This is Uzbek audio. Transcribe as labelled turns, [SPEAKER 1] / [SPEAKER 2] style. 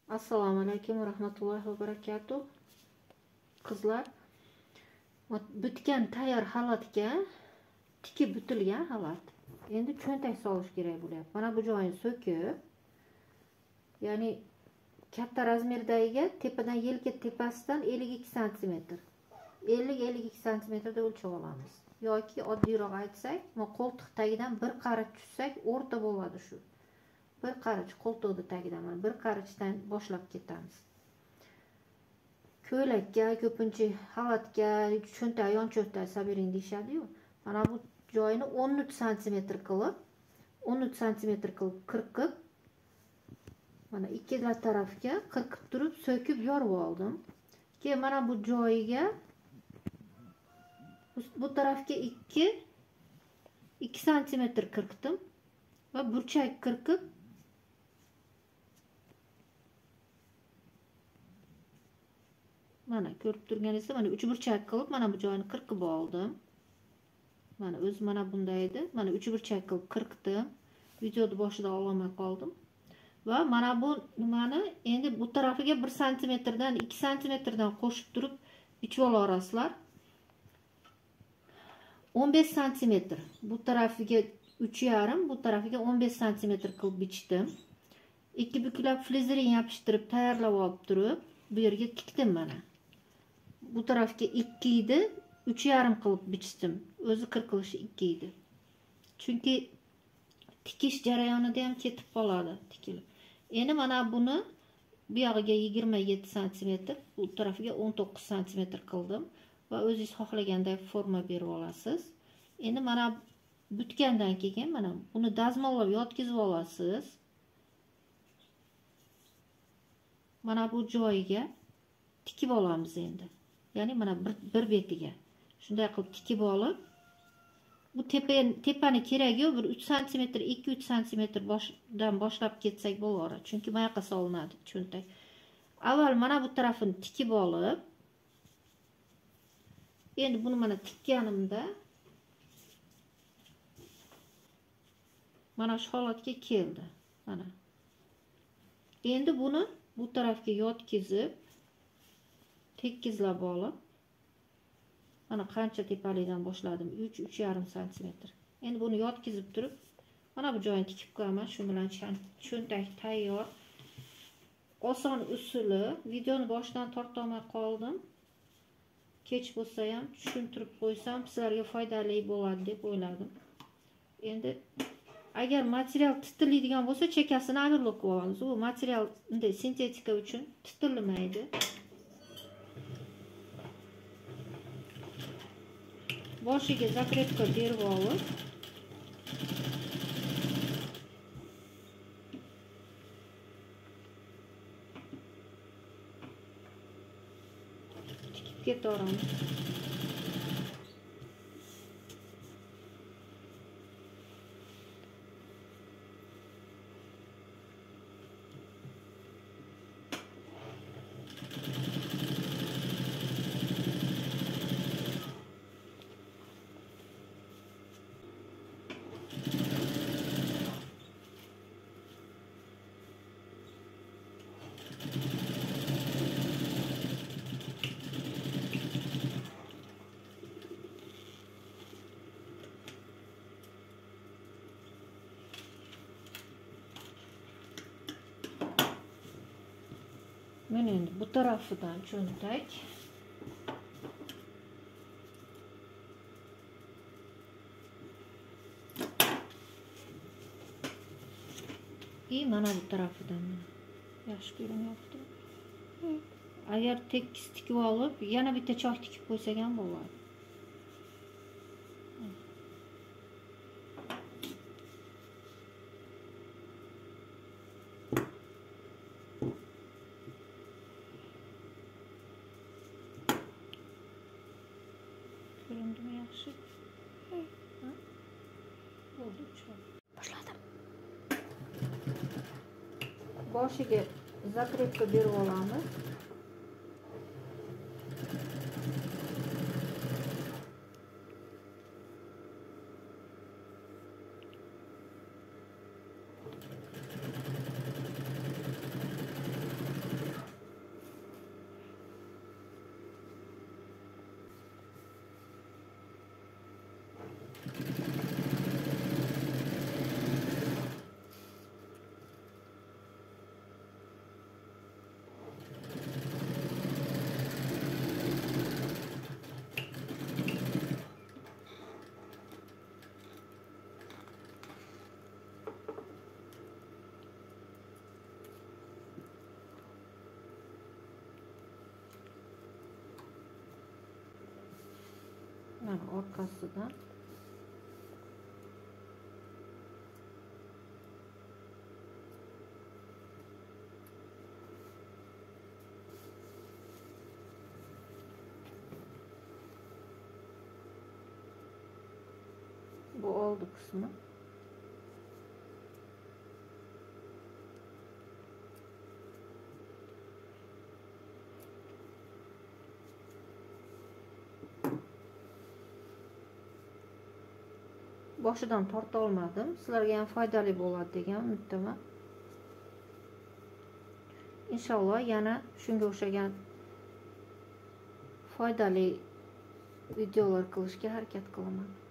[SPEAKER 1] Assalomu alaykum va rahmatullohi va barakatuh. Qizlar, bitgan tayyor xalatga tikib bitilgan xalat. Endi cho'ntak solish kerak bo'lyapti. Mana bu joyini so'kib, ya'ni katta razmerdagiga tepadan yelka tepasidan 52 sm. 50-52 sm da o'lchab olamiz. Yoki oddiyroq aytsak, qo'ltiq tagidan bir qarich tushsak, o'rta bo'ladi shu. Bir qarich qo'ltiqni tagidan mana bir qarichdan boshlab ketamiz. Ko'ylakka, ko'pincha xalatga, cho'ntak, yon cho'ntak sabering deyishadi-yu. Mana bu joyini 13 sm qilib, 13 sm qilib qirqib, mana ikkala tarafga qirqib turib so'kib yorib oldim. Keyin mana bu joyiga bu tarafga 2 sm qirqdim va burchak qirqib mana ko'rib turganingizda mana 3 burchak qilib mana bu joyini qirqib oldim. Mana o'zi mana bunday edi. Mana 3 burchak qilib qirqdim. Videoni boshida olmay qoldim. Va mana bu nimani endi bu tarafiga 1 sm dan 2 sm dan qo'shib turib bichib olasizlar. 15 sm. Bu tarafiga 3,5, bu tarafiga 15 sm qilib bichdim. Ikki buklab flizerin yopishtirib tayyorlab olib turib, bu yerga tikdim mana. Bu tarafga 2 edi, 3,5 qilib bichdim. O'zi qirqilishi 2 edi. Chunki tikish jarayonida ham ketib qoladi tikilib. Endi mana buni bu yog'iga 27 sm, bu tarafiga 19 sm qildim va o'zingiz xohlaganday forma berib olasiz. Endi mana bitgandan keyin mana buni dazmollab yotkizib olasiz. Mana bu joyiga tikib olamiz endi. Ya'ni mana bir betiga. Shunday qilib tikib olib, bu tepani keragi yo'q, bir 3 sm, 2-3 sm dan boshlab ketsak bo'laveradi. Chunki bu yoqqa solinadi cho'ntak. Avval mana bu tarafini tikib olib, endi buni mana tikkanimda mana shu holatga keldi. Mana. Endi buni bu tarafga yotkizib, tekizlab olib, mana qancha tepalikdan boshladim? 3-3,5 sm. Endi buni yotkizib turib, mana bu joyini tikib qo'yaman. Shu bilan cho'ntak tayyor. Oson usuli. Videoni boshidan torta olmay qoldim. Kech bo'lsa ham tushuntirib qo'ysam, sizlarga foydali bo'ladi deb o'yladim. Endi agar material titiladigan bo'lsa, chekasini amirlik qilib olamiz. Bu material bunday sintetika uchun titilmaydi. Boshiga zakretka berib olib, tikib ketaveramiz. Mana endi bu tarafidan cho'ntak. Mana bu tarafidan yaxshi ko'rinyapti. Agar tekis tikib olib, yana bitta choq tikib qo'ysak ham bo'ladi. Ko'rindimi yaxshi? Bo'ldi, boshladim. Boshiga zakretka berib olamiz. mana orqasidan bu oldu kısmı. Boshidan torta olmadim. Sizlarga ham foydali bo'ladi degan umiddaman. Inshaalloh yana shunga o'xshagan foydali videolar qilishga harakat qilaman.